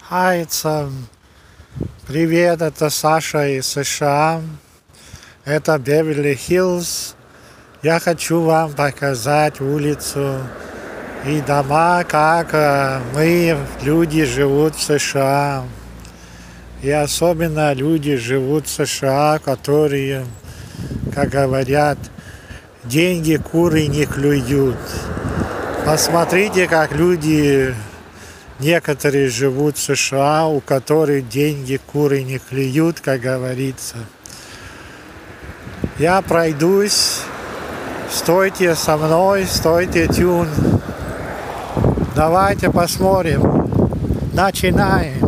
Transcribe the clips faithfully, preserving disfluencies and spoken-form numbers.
Hi, it's, um, привет, это Саша из США. Это Беверли-Хиллз. Я хочу вам показать улицу и дома, как uh, мы, люди, живут в США. И особенно люди живут в США, которые, как говорят, деньги куры не клюют. Посмотрите, как люди, некоторые живут в США, у которых деньги куры не клюют, как говорится. Я пройдусь, стойте со мной, стойте тюн. Давайте посмотрим. Начинаем.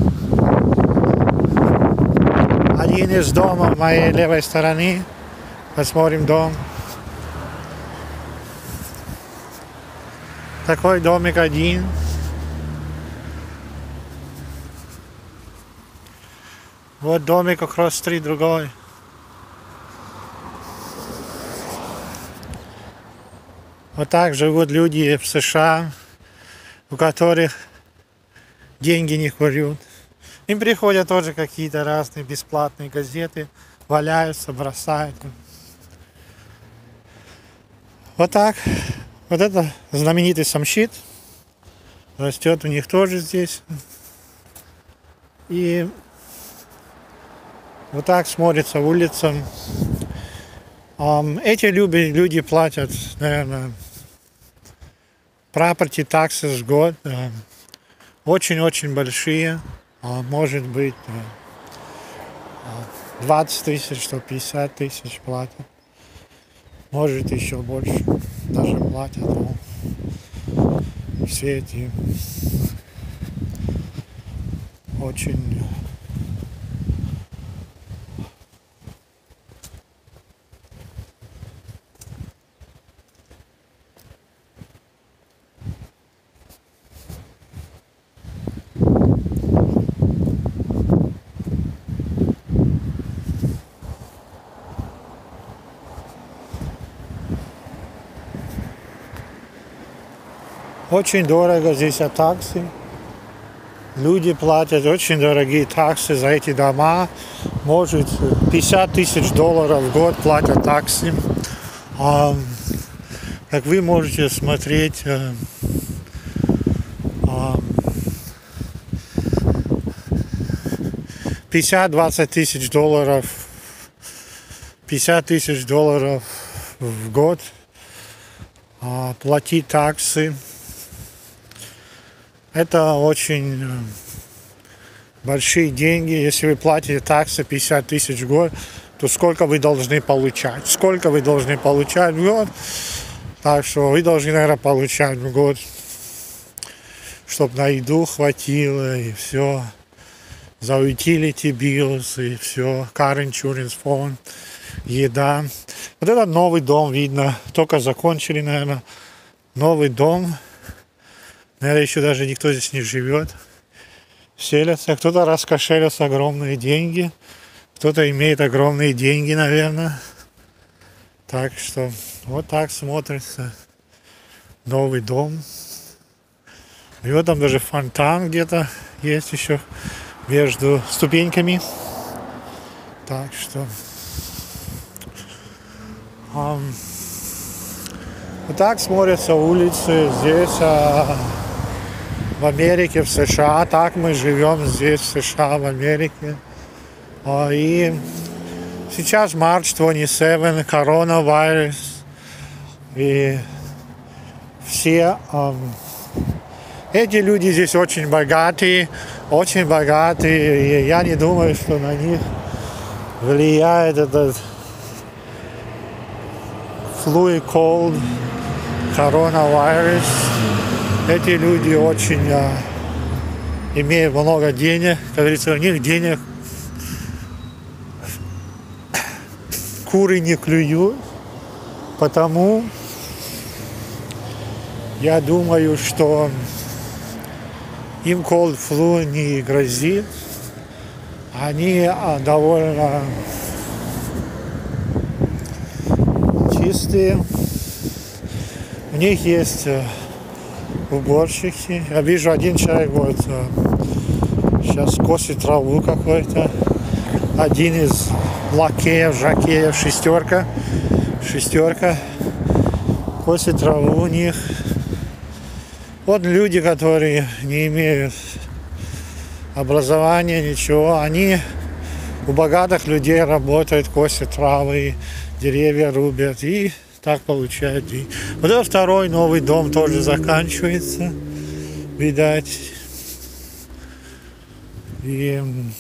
Один из домов моей левой стороны. Посмотрим дом. Такой домик один. Вот домик across street другой. Вот так живут люди в США, у которых деньги не курят. Им приходят тоже какие-то разные бесплатные газеты, валяются, бросают. Вот так. Вот это знаменитый самшит. Растет у них тоже здесь. И вот так смотрится улица. Um, эти люди, люди платят, наверное, property taxes в год. Uh, очень-очень большие. Uh, может быть, uh, двадцать тысяч, сто пятьдесят тысяч платят. Может, еще больше даже платят. Но все эти очень... Очень дорого здесь от таксы. Люди платят очень дорогие таксы за эти дома. Может, пятьдесят тысяч долларов в год платят таксы. А, как вы можете смотреть, а, пятьдесят-двадцать тысяч долларов, пятьдесят тысяч долларов в год а, платить таксы. Это очень большие деньги. Если вы платите таксы пятьдесят тысяч в год, то сколько вы должны получать? Сколько вы должны получать в год? Так что вы должны, наверное, получать в год, чтобы на еду хватило, и все. За utility bills, и все. Car insurance, phone, еда. Вот это новый дом, видно. Только закончили, наверное, новый дом. Наверное, еще даже никто здесь не живет. Селятся. Кто-то раскошелился огромные деньги. Кто-то имеет огромные деньги, наверное. Так что вот так смотрится новый дом. И вот там даже фонтан где-то есть еще между ступеньками. Так что... Um, вот так смотрятся улицы здесь... Uh, в Америке, в США. Так мы живем здесь, в США, в Америке. И сейчас март двадцать семь, коронавирус. И все um, эти люди здесь очень богатые, очень богатые. И я не думаю, что на них влияет этот flu и cold, коронавирус. Эти люди очень а, имеют много денег, как говорится, у них денег куры не клюют, потому я думаю, что им cold flu не грозит, они а, довольно чистые, у них есть уборщики. Я вижу, один человек вот Сейчас косит траву какой-то. Один из лакеев, жакеев, шестерка. Шестерка. Косит траву у них. Вот люди, которые не имеют образования, ничего, они у богатых людей работают, косят травы, деревья рубят, и так получают. И вот это второй новый дом тоже заканчивается, видать. И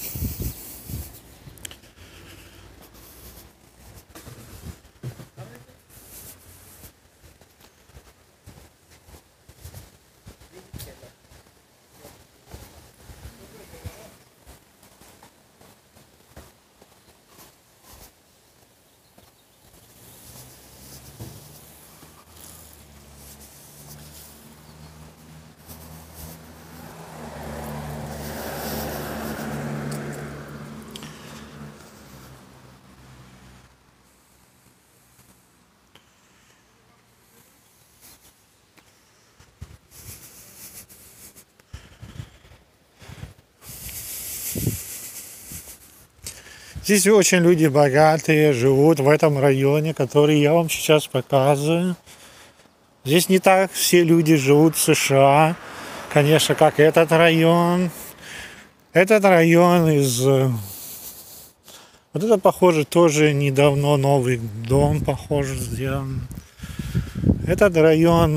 здесь очень люди богатые живут в этом районе, который я вам сейчас показываю. Здесь не так все люди живут в США, конечно, как этот район. Этот район из... Вот это, похоже, тоже недавно новый дом, похоже, сделан. Этот район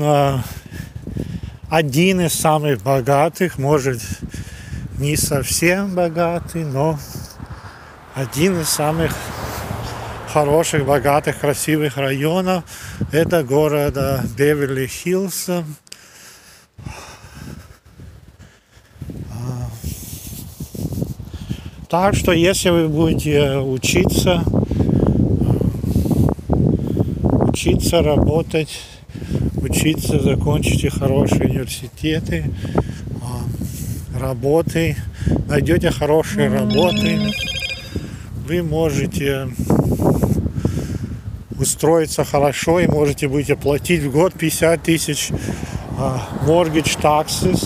один из самых богатых, может, не совсем богатый, но один из самых хороших, богатых, красивых районов. Это города Беверли-Хиллз. Так что, если вы будете учиться, учиться, работать, учиться, закончите хорошие университеты, работы, найдете хорошие работы, вы можете устроиться хорошо и можете будете платить в год пятьдесят тысяч mortgage taxes.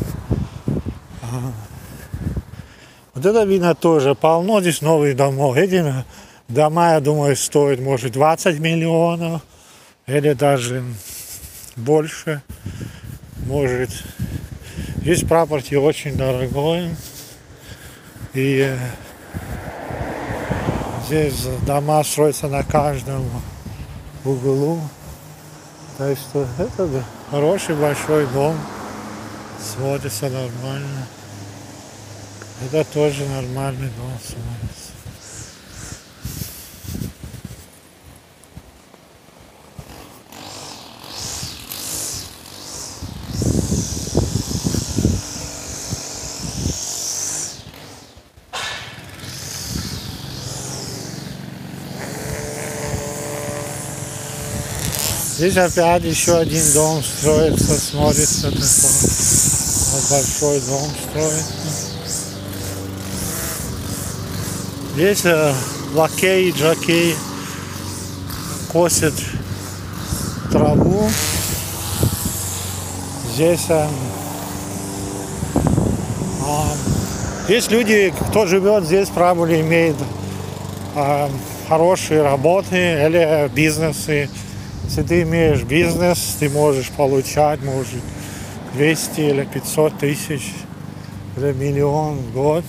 Вот это видно тоже полно здесь новых домов. Эти дома, я думаю, стоят может двадцать миллионов или даже больше. Может. Здесь property очень дорогой. И здесь дома строятся на каждом углу. Так что это хороший большой дом. Смотрится нормально. Это тоже нормальный дом смотрится. Здесь опять еще один дом строится, смотрится такой. Вот большой дом строится. Здесь э, лакей, джокей косят траву. Здесь э, э, здесь люди, кто живет здесь, правда, имеет э, хорошие работы или бизнесы. Если ты имеешь бизнес, ты можешь получать, может, двести или пятьсот тысяч или миллион в год.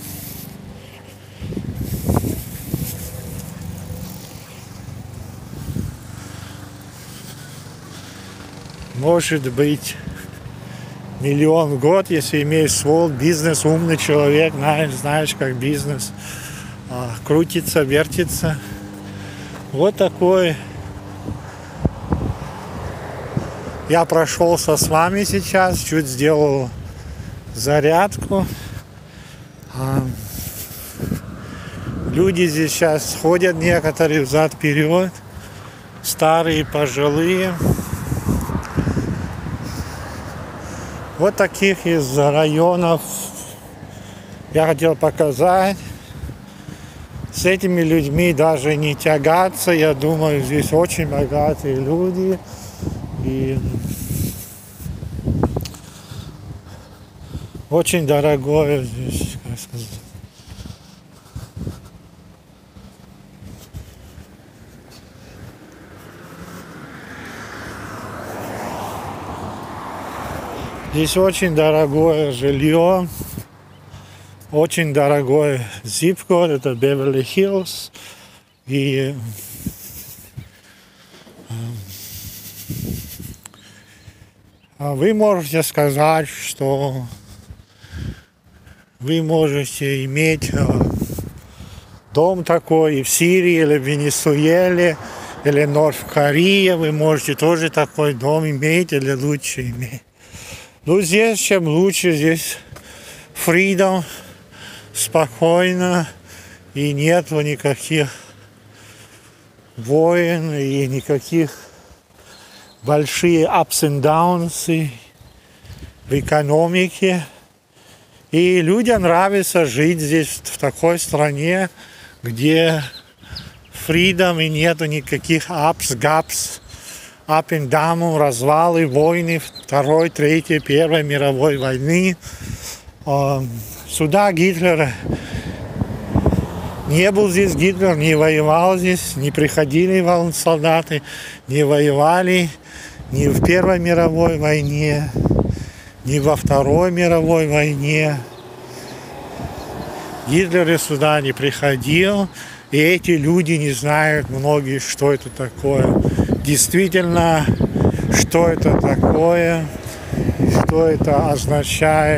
Может быть миллион в год, если имеешь свой бизнес, умный человек, знаешь, знаешь как бизнес а, крутится, вертится. Вот такой. Я прошелся с вами сейчас, чуть сделал зарядку. А, люди здесь сейчас ходят, некоторые взад-вперед, старые, пожилые. Вот таких из районов я хотел показать. С этими людьми даже не тягаться. Я думаю, здесь очень богатые люди. И Очень дорогое здесь, как сказать. Здесь очень дорогое жилье, очень дорогой zip-код, это Беверли-Хиллз. И вы можете сказать, что вы можете иметь дом такой и в Сирии, или в Венесуэле, или Норд-Корее, вы можете тоже такой дом иметь или лучше иметь. Ну, здесь чем лучше, здесь freedom, спокойно, и нету никаких войн, и никаких больших ups and downs в экономике. И людям нравится жить здесь, в такой стране, где freedom и нету никаких ups, gaps, up and down, развалы, войны, Второй, Третьей, Первой мировой войны. Сюда Гитлер не был здесь, Гитлер не воевал здесь, не приходили солдаты, не воевали ни в Первой мировой войне, ни во Второй мировой войне. Гитлер сюда не приходил, и эти люди не знают, многие, что это такое. Действительно, что это такое, что это означает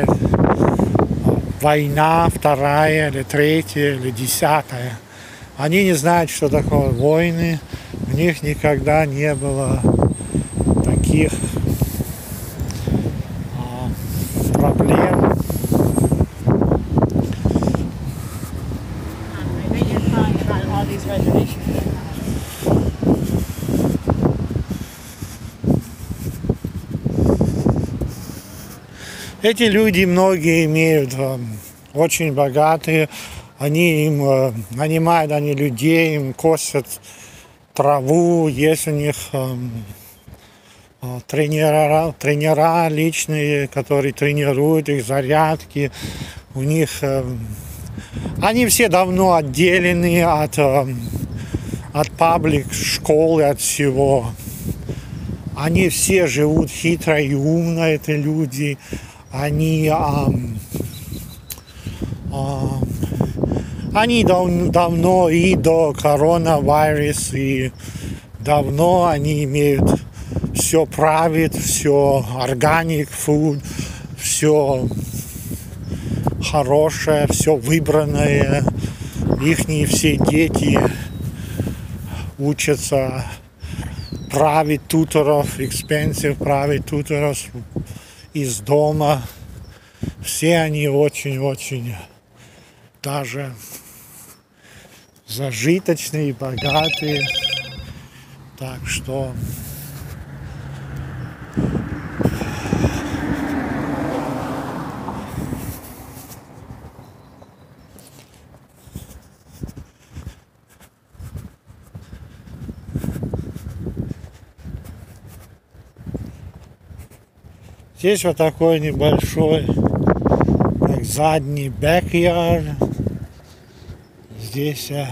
война вторая или третья или десятая. Они не знают, что такое войны, у них никогда не было таких а, проблем. Эти люди, многие имеют, э, очень богатые, они им э, нанимают они людей, им косят траву, есть у них э, э, тренера, тренера личные, которые тренируют их, зарядки, у них, э, они все давно отделены от, э, от паблик школы, от всего. Они все живут хитро и умно, эти люди. Они, а, а, они дав, давно и до коронавируса, и давно они имеют все правит, все organic food, все хорошее, все выбранное. Ихние все дети учатся private туторов, expensive private туторов из дома. Все они очень-очень даже зажиточные и богатые. Так что здесь вот такой небольшой, как задний backyard. Здесь а,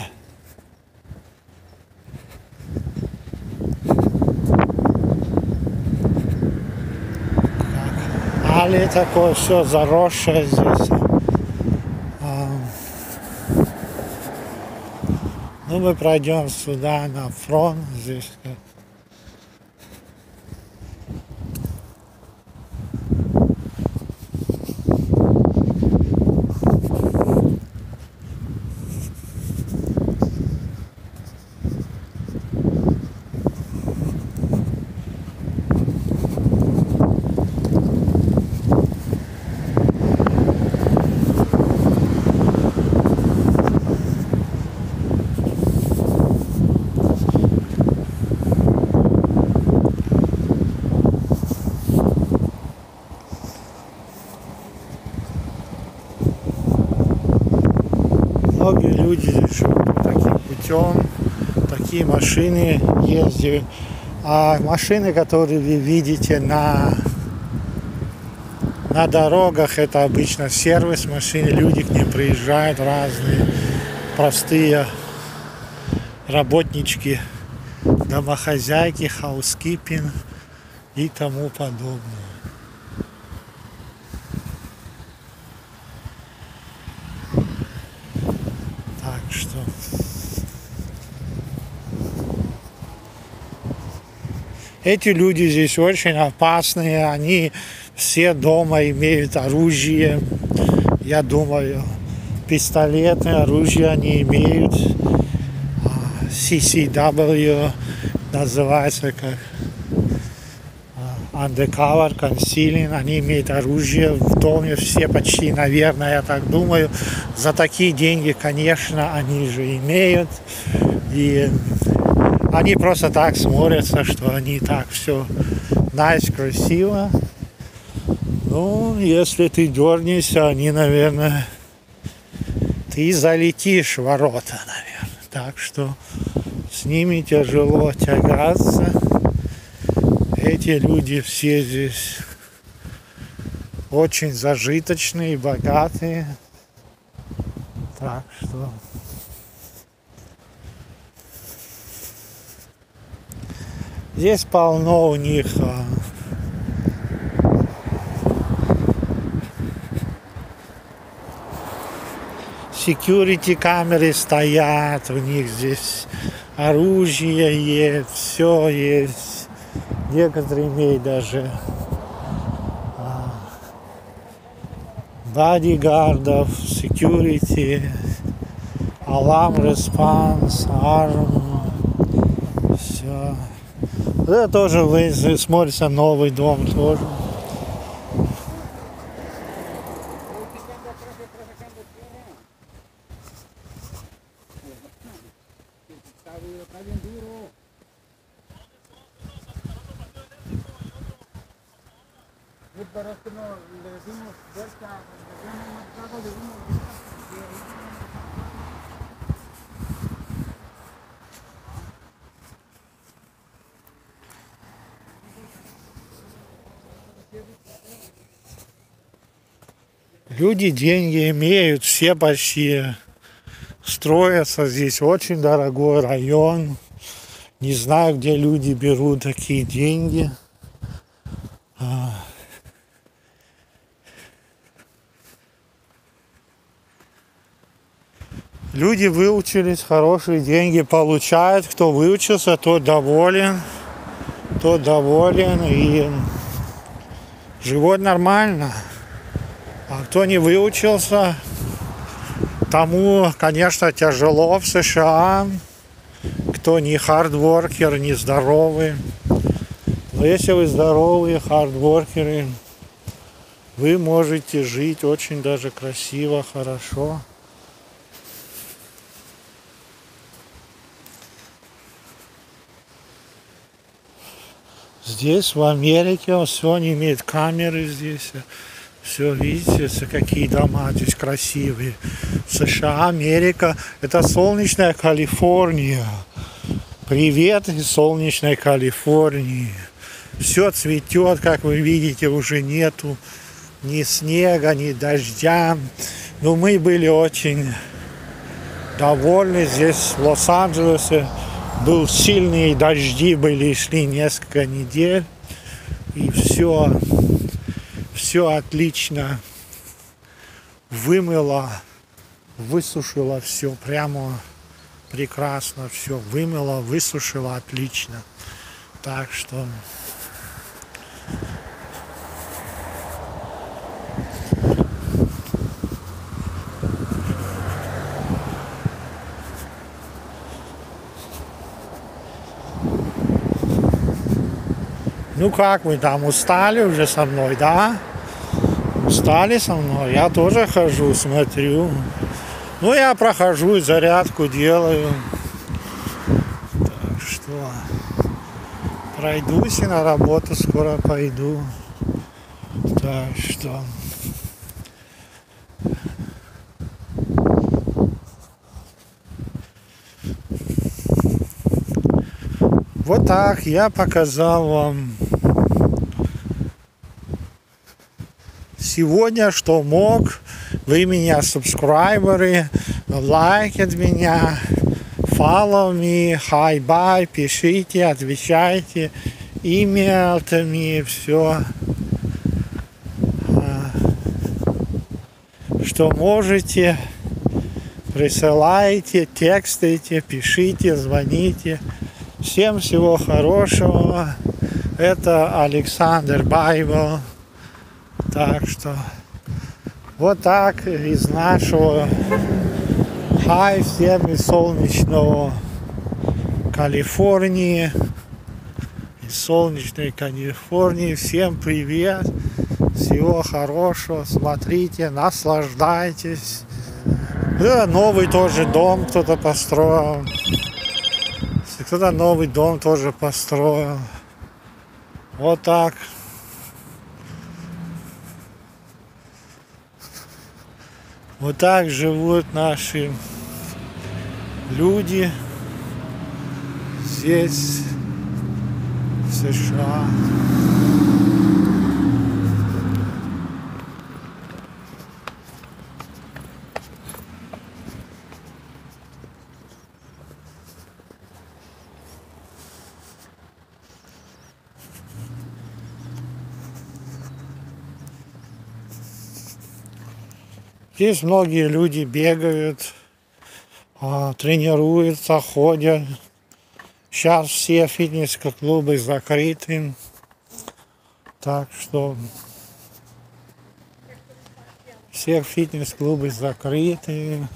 как аллея такое, все заросшее здесь. А, ну, мы пройдем сюда на фронт, здесь как многие люди живут таким путем, такие машины ездят. А машины, которые вы видите на, На дорогах это обычно сервис машины, люди к ним приезжают разные, простые работнички, домохозяйки, хаускипинг и тому подобное. Так что эти люди здесь очень опасные, они все дома имеют оружие, я думаю, пистолеты, оружие они имеют. си си дабл ю называется как Undercover Concealing, они имеют оружие в доме, все почти, наверное, я так думаю, за такие деньги, конечно, они же имеют, и они просто так смотрятся, что они так все nice, красиво. Ну, если ты дернешься, они, наверное, ты залетишь в ворота, наверное. Так что с ними тяжело тягаться. Эти люди все здесь очень зажиточные, богатые. Так что здесь полно у них security камеры стоят, у них здесь оружие есть, все есть. Некоторые имеют даже а, бодигардов, security, alarm response, arm, все. Это тоже вы смотрится новый дом тоже. Люди деньги имеют, все почти строятся. Здесь очень дорогой район. Не знаю, где люди берут такие деньги. Люди выучились, хорошие деньги получают. Кто выучился, тот доволен. Тот доволен и живет нормально. А кто не выучился, тому, конечно, тяжело в США. Кто не хардворкер, не здоровый. Но если вы здоровые хардворкеры, вы можете жить очень даже красиво, хорошо. Здесь, в Америке, все они имеют камеры здесь. Все, видите, какие дома здесь красивые. США, Америка, это солнечная Калифорния. Привет из солнечной Калифорнии. Все цветет, как вы видите, уже нету ни снега, ни дождя. Но мы были очень довольны здесь, в Лос-Анджелесе. Был сильные дожди, были, шли несколько недель. И все, все отлично вымыло, высушило все прямо прекрасно. Все вымыло, высушило отлично. Так что ну как вы там, устали уже со мной, да? Устали со мной? Я тоже хожу, смотрю. Ну, я прохожу, зарядку делаю. Так что пройдусь и на работу скоро пойду. Так что вот так я показал вам сегодня, что мог. Вы меня субскрайберы, лайкят меня, follow me, hi, bye, пишите, отвечайте, имейлами, все. Что можете, присылайте, текстайте, пишите, звоните. Всем всего хорошего. Это Александр Байбл. Так что вот так из нашего хай всем из солнечного Калифорнии. Из солнечной Калифорнии. Всем привет. Всего хорошего. Смотрите, наслаждайтесь. Да, новый тоже дом кто-то построил. Кто-то новый дом тоже построил. Вот так. Вот так живут наши люди здесь, в США. Здесь многие люди бегают, тренируются, ходят. Сейчас все фитнес-клубы закрыты. Так что все фитнес-клубы закрыты.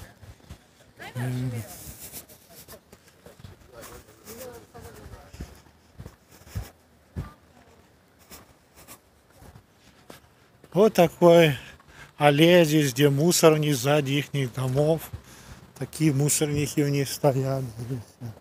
Вот такой аллея здесь, где мусорни сзади их домов. Такие мусорники у них стоят здесь.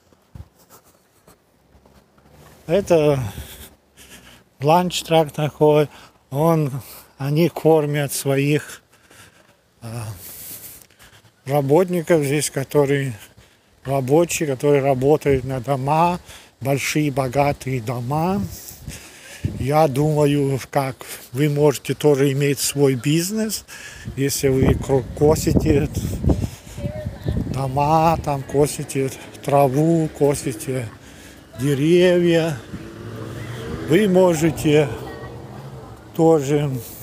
Это ланч-трак такой. Он, они кормят своих а, работников здесь, которые рабочие, которые работают на дома, большие богатые дома. Я думаю, как вы можете тоже иметь свой бизнес, если вы косите дома, там косите траву, косите деревья. Вы можете тоже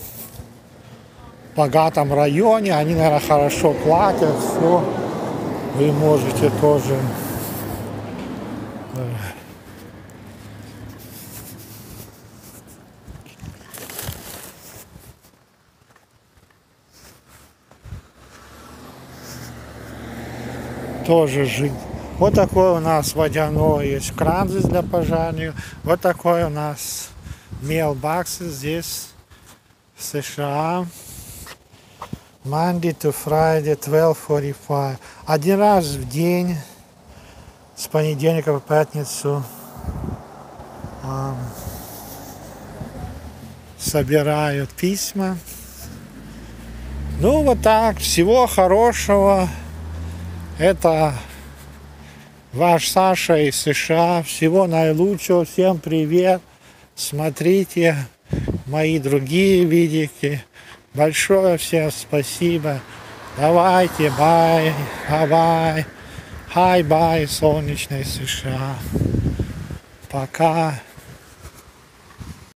в богатом районе, они, наверное, хорошо платят, все. Вы можете тоже тоже жить. Вот такой у нас водяной есть кран здесь для пожарников. Вот такой у нас mailbox здесь в США. Monday to Friday, twelve forty-five. Один раз в день, с понедельника по пятницу, э, собирают письма. Ну вот так, всего хорошего. Это ваш Саша из США. Всего наилучшего. Всем привет. Смотрите мои другие видики. Большое всем спасибо. Давайте, бай, бай, хай, бай, солнечной США. Пока.